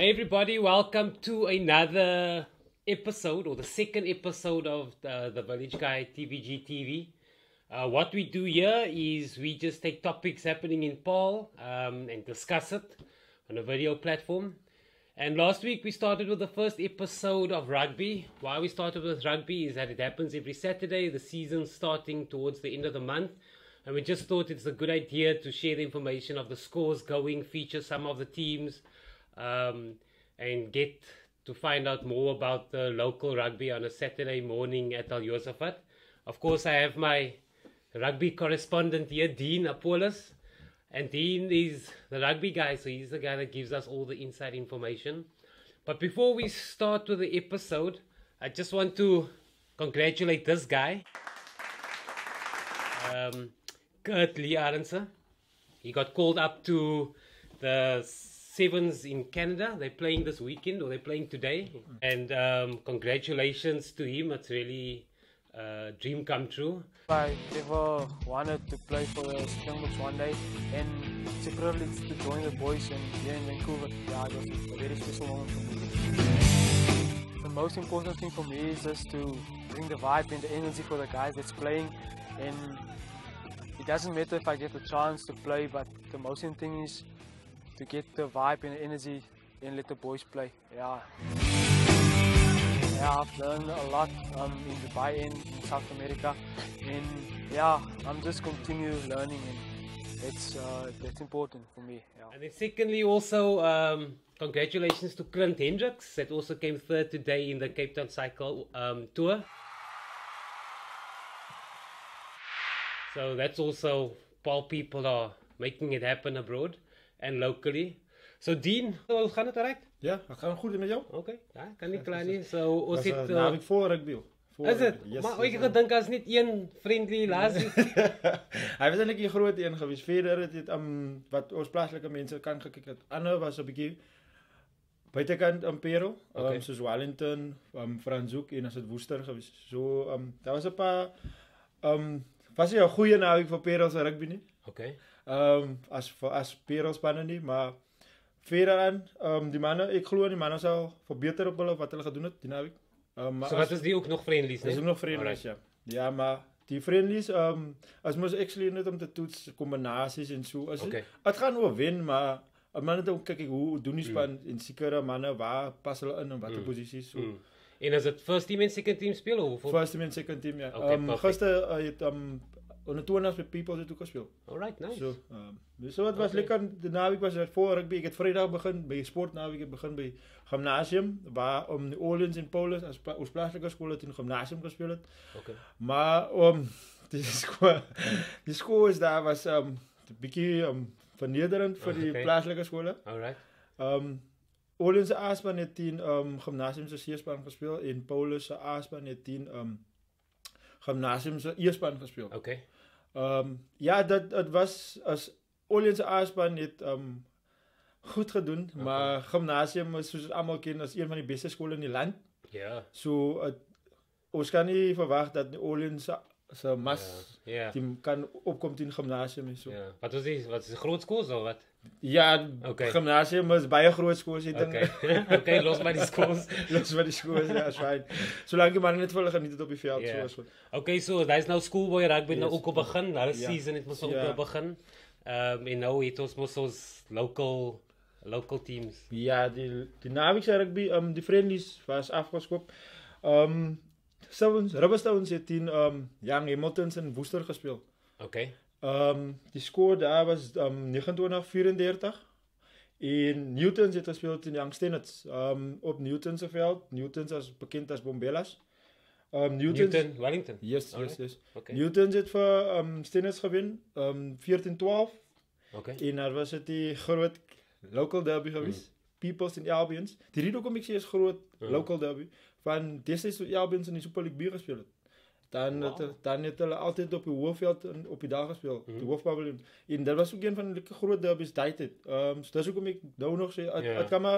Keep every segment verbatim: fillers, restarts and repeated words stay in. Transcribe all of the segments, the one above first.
Hey everybody, welcome to another episode or the second episode of the, the Village Guy T V G T V. Uh, what we do here is we just take topics happening in Paul um, and discuss it on a video platform. And last week we started with the first episode of rugby. Why we started with rugby is that it happens every Saturday. The season's starting towards the end of the month. And we just thought it's a good idea to share the information of the scores going, feature some of the teams, um, and get to find out more about the local rugby on a Saturday morning at Al Yosafat. Of course, I have my rugby correspondent here, Dean Apollos. And Dean is the rugby guy, so he's the guy that gives us all the inside information. But before we start with the episode, I just want to congratulate this guy, um, Kurt Lee Arendse. He got called up to the Sevens in Canada. They're playing this weekend, or they're playing today. And um, congratulations to him. It's really a dream come true. I ever wanted to play for the Springboks one day, and it's a privilege to join the boys and here in Vancouver. Yeah, it was a very special moment for me. The most important thing for me is just to bring the vibe and the energy for the guys that's playing, and it doesn't matter if I get the chance to play, but the most important thing is to get the vibe and the energy and let the boys play. Yeah. Yeah, I've learned a lot um, in Dubai and in South America, and yeah, I'm just continue learning, and it's uh, that's important for me. Yeah. And then secondly, also um, congratulations to Clint Hendricks, that also came third today in the Cape Town Cycle um, Tour. So that's also Paul people are making it happen abroad and locally. So Dean, hoe gaan het eruit? Ja, het gaat goed met jou? Oké, okay. Ja, kan niet klaar nie. So ons Was het uh, uh, naweek voor rugby. Voor is dit? rugby. Yes, Maar yes, ek gedink as net een friendly laas. Hy was eintlik 'n groot een geweest. Verder het dit um, wat ons plaaslike mense kan gekyk het. Ander was 'n bietjie buitekant Impero, um, Okay. soos Wellington, um, Franshoek en as dit Woester geweest. So um, daar was 'n paar um, was nie 'n goeie naweek vir Pero se rugby nie. Okay. Um, as vir as Pero spanne nie, maar verder aan um, die manne, ek glo die manne sal verbeter op hulle wat hulle gedoen het die naweek. Um, maar So wat is die ook nog friendlies, Dis né? ook nog friendlies, ja. Ja, maar die friendlies, um, as mos actually net om te toets kombinasies en so. As Okay. het gaan oor wen, maar man net ook kyk hoe doen die span mm. en sekere manne waar pas hulle in en watter Mm. posisies so. Mm. En is dit first team en second team speel of hoeveel? First team en second team, ja. Okay, um, perfect. gister uh, het um, onder twintig met people het ook gespeel. Alright, nice. So, um, dus so het was Okay. lekker. De naweek was het voor rugby. Ik het vrijdag begin bij sport naweek. Ik begin bij gymnasium waar om um, New Orleans en Paulus als ons plaatselijke school het in het gymnasium gespeeld het. Okay. Maar um, die school, die school is daar was um, een beetje um, vernederend voor die Okay. plaatselijke scholen. Alright. Um, Orleans se A-span het teen um, gymnasium se C-span gespeel en Paulus se A-span het teen um, gymnasium se E-span gespeel. Okay. Um, ja, dat het was as Orleans se A-span het um, goed gedoen, okay. Maar gymnasium is soos almal ken as een van die beste skole in die land. Ja. So het, ons kan nie verwag dat die Orleans se se mas Ja. Ja. team kan opkom teen gymnasium en so. Ja, Ja. Wat was die? Wat is die groot skool of wat? ja Okay. gymnasium is baie groot skool, jy dink. Okay. Okay, los maar die schools. Los maar die skool, ja, is fyn. Solank die man net vir hulle geniet het op die veld, Ja. so is goed. Okay, so daar is nou schoolboy rugby nou Yes. ook op begin. Daar is Ja. season het mos ook Ja. op begin. Um, en nou het ons mos ons local local teams. Ja, die die naweek se rugby, um, die friendlies was afgeskop. Um, Stowens, Rubberstones het teen um, Young Hamiltons in Woester gespeel. Okay. Um, die score daar was um, negenentwintig vierendertig. En Newtons het gespeeld teen Young Stennets. Um, op Newtons se veld. Newtons is bekend as Bombellas. Um, Newtons, Newton, Wellington. Yes, yes, Alright. yes. Okay. Newtons het vir um, Stennets gewen, um, veertien twaalf. Okay. En daar was dit die groot local derby geweest. Mm. Peoples en Albions. Die rede hoekom ek sê is groot Mm. local derby. Van destyds toe Albions in die Super League B gespeel het. Dan Wow. het, dan het hulle altyd op die hoofveld en op die dag gespeel, Mm. die hoofpaviljoen. En dit was ook een van die groot derbies daai tyd. Ehm um, so dis hoekom ek nou nog sê het, Ja. het kan maar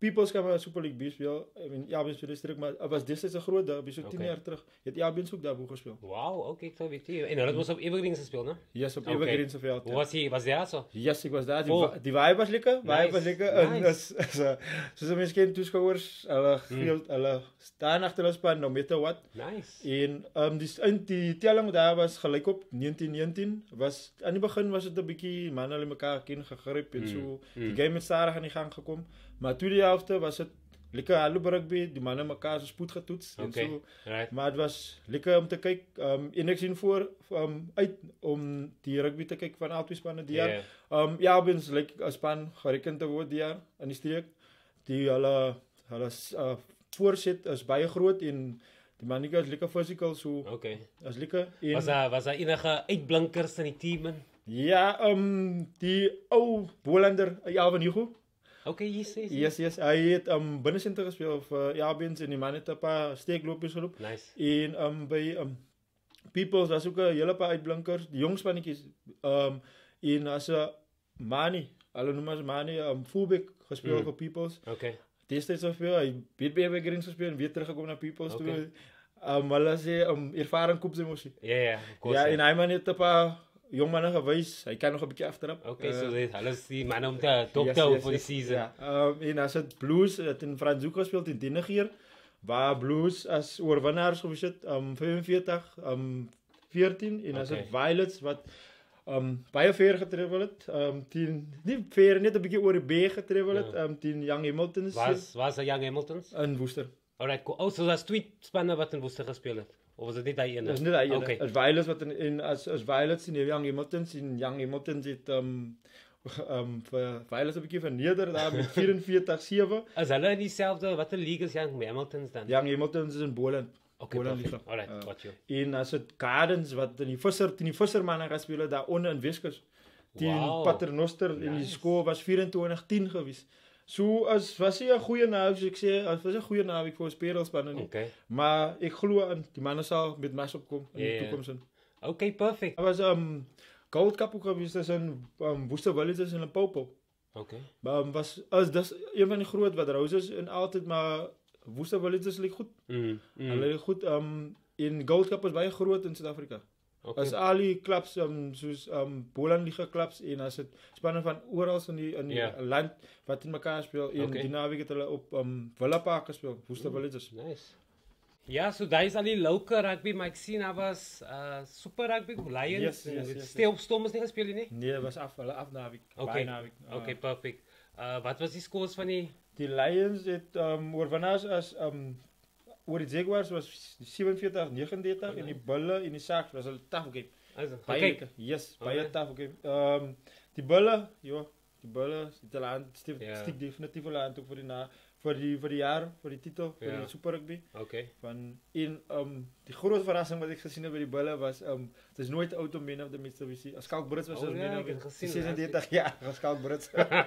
People's kan maar Super League B speel. I mean, ja, ben speel terug, maar het was destijds een groot derby, so tien Oké. jaar terug. Je hebt ja, ben ook daarvoor gespeeld. Wauw, oké, ik zal weet je. En dat was op Evergreens gespeeld, hè? Yes, op Oké. Evergreense veld. Hoe was die, was die zo? Yes, ik was daar. Die, Vol. vi- die vibe was lekker. Vibe Nice, was lekker. En nice. as, as, uh, soos mense ken toeskouers, hulle geel, hulle staan agter hulle span no matter what. Nice. En um, die, in die telling daar was gelijk op negentien negentien. Was, aan die begin was het een beetje, mannen hulle mekaar ken gegryp en Mm, so. mm. Die game het stadig aan die gang gekom. Maar tweede helft was het lekker hallo rugby. Die mannen mekaar so spoed getoets. En Oké, so. right. Maar het was lekker om te kijken. Um, en ik zie voor um, uit om die rugby te kijken van al twee spannen die jaar. Ja. Um, ja, ons like 'n span gerekend te word die jaar in die streek. Die hulle hulle uh, voorset is baie groot en die mannetjie is lekker physical so Oké. is lekker. En, Was daar, was daar enige uitblinkers in die team? in? ja, um, die ou Bolander, Alvin Hugo. Oké, yes, yes. Yes, yes, hy het um, binnensenter gespeel vir Jabens en die man het 'n paar steeklopies geloop. Nice. En um, by um, People's was ook 'n hele paar uitblinkers, die jong spannetjies. Um, en as 'n Mani, hulle noem as Mani, um, fullback gespeel Mm. vir People's. Oké. Destijds zoveel, hij weet bij Evergreen gespeeld en weer teruggekomen naar People's Oké. toe. Um, hulle sê, um, ervaren koop sy mosie. Ja, ja, of course. Ja, ja. en hy man het 'n paar jong manne gewys, hy kan nog 'n bietjie aftrap. Oké, Eh, so dit alles die man om te dop yes, te hou yes, voor die yes, season. Ja, um, en as het Blues het in Franshoek gespeeld in Dinegeer, waar Blues as oorwinnaars gewees het, um, vyfenveertig, um, veertien en as Oké. het Violets wat um, baie ver getravel het, um, teen nie ver net 'n bietjie oor die B getravel het, Ja. um, teen Young Hamiltons Was was er Young Hamiltons? in Woester. Alright, cool. Oh, so dat is twee spanne wat in Woester gespeeld het. Of was dit net daai ene? Dat is niet dat ene. Oké. Het Violets wat in, in as as Violets in Young Hamiltons en Young Hamiltons het um um vir Violets 'n bietjie verneder daar met vyfenveertig sewe. Is hulle in dieselfde watter league is Young Hamiltons dan? Young Hamiltons is in Boland. Oké, Boland perfect. Liga. Alright, Uh, got you. En as het Gardens wat in die visser teen die vissermanne gespeel het daar onder in Weskus. Teen Wow. Paternoster en die Nice. skool was vyf-en-twintig tien gewees. So as was hy 'n goeie naweek, soos ek sê, as was 'n goeie naweek vir spelers nie. Oké. Maar ek glo aan die manne sal met mas opkom in Ja, die ja. toekoms in. Oké, perfect. Er was um Gold Cup ook geweest tussen um, Woester Villages en Limpopo. Oké. Maar um, was as dis een van die groot wat Roses en altyd maar Woester Villages lyk goed. Mm. Hulle mm. lyk goed um in Gold Cup is baie groot in Suid-Afrika. Oké. As al die clubs um soos um Boland Liga clubs en as dit spanne van oral in die in die Ja. land wat in mekaar speel en Oké. die naweek het hulle op um Villa Park gespeel, Woester Villages. Nice. Ja, so daar is al die local rugby, maar ek sien daar was uh, super rugby, Lions. Yes, en yes, dit yes, Stay op Storm is nie gespeel nie? Nee, was af, hulle af naweek. Oké. Baie naweek. Uh, Oké, perfect. Uh, wat was die scores van die... Die Lions het um, oorwinnaars as um, oor die Jaguars was sewenveertig negenendertig Okay. en die Bulle en die Sharks was 'n tough game. Also, Baie okay. lekker. Yes, baie Alright. tough game. Um, die Bulle, ja, die Bulle, die talent, stiek Ja. stiek definitief hulle aan toe vir die na vir die vir die jaar, vir die titel, vir Ja. die Super Rugby. Oké. Van en um, die groot verrassing wat ek gesien het by die Bulle was um, het is nooit auto man of the Mitsubishi. As Skalk Brits was Oh as ja, man ek het of gesien, sesendertig jaar, as Skalk Brits.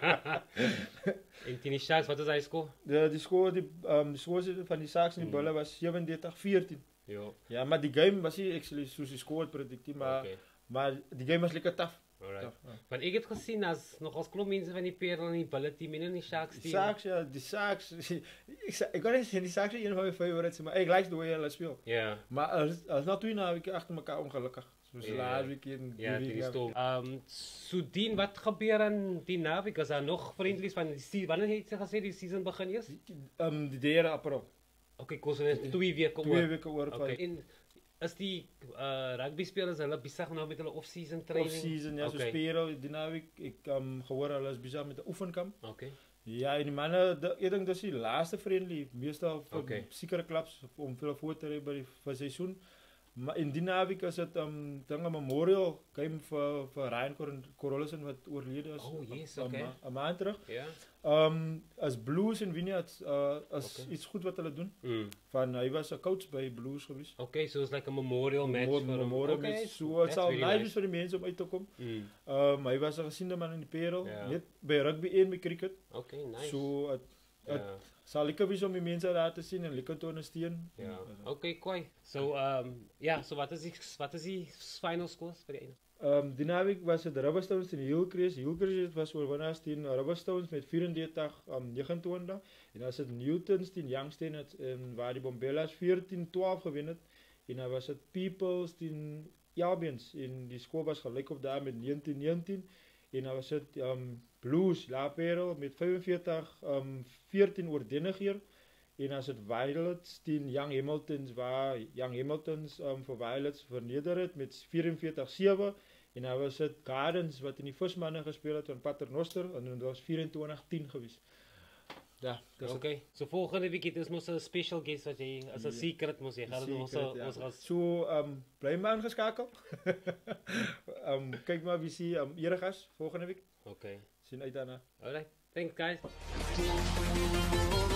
En teen die Sharks, wat is hy score? die die skoor die um, die skoor van die Sharks en die Mm. Bulle was sewendertig veertien. Ja. Ja, maar die game was nie actually soos die score prediktief, maar Oké. maar die game was lekker tough. Alright. tough ja. Want ek het gesien as nog als klomp mense van die Perel en die Bulle team en in die Sharks Die team. Sharks, ja, die Sharks. Ik, sa- ik kan niet zeggen, die Sharks is een van mijn favorites, maar ik like de hoe hulle speel. Ja. Maar als, als nou twee naweke achter elkaar ongelukkig. Zoals Ja. laatst week en die Ja, week teen die na- Storm. Um, so dien, wat gebeur aan die naweek? Is daar nog friendlies van die season? Wanneer het jy gesê die season begin eers? Um, die derde april. Oké, kos net twee weke Twee oor. weken oor Oké. van En is die uh, rugby spelers hulle besig nou met hulle off-season training? off-season. Ja, Oké. zo spelen die naweek. Ik um, gehoor hulle is bezig met de oefenkamp. Oké. Ja, en die mannen, de, ik denk dat is die laatste friendly. Meestal voor Oké. zekere clubs om veel voor te rijden bij die voor het seizoen. Maar in die naweek is het um, dan een memorial game voor, voor Ryan Cor Corolison wat oorleden is. Oh, yes, een oké. ma- Een maand terug. Ja. Um, as Blues en Vineyards uh, is Oké. iets goed wat hulle doen. Mm. Van hy was 'n coach by Blues gewees. Oké, so it's like a memorial match Memo- vir hom. memorial Oké, match. So that's dit sal very nice nice. wees vir die mense om uit te kom. Mm. Um, hy was 'n gesiende man in die Parel, Ja. net by rugby en by cricket. Oké, nice. So het, het Ja. sal lekker wees om die mense daar te sien en lekker te ondersteun. Ja. Okay, cool. So um ja, so wat is die wat is die final scores vir die einde? Um, die naweek was het Rubberstones en Hillcrest. Hillcrest was oorwinnaars teen Rubberstones met vierendertig um, negenentwintig. En dan was het Newtons teen Youngstown en waar die Bombellas veertien twaalf gewen het. En dan was het Peoples teen Albions en die score was gelijk op daar met negentien negentien. En dan was het um, Blues, La Perel met vyfenveertig veertien um, oor Dennegeer. En as het Violets teen Young Hamiltons waar Young Hamiltons um, vir Violets verneder het met vierenveertig sewe. En dan was het Gardens wat in die vismanne gespeel het van Paternoster en dit was vyfentwintig tien gewees. Ja, dis Oké, okay. So volgende week het is mos 'n special guest wat jy as 'n secret mos jy gaan ons ja. ons as So um bly maar ingeskakel. um kyk maar wie sien um eregas volgende week. Okay. Sien uit daarna. Alright. Thanks guys.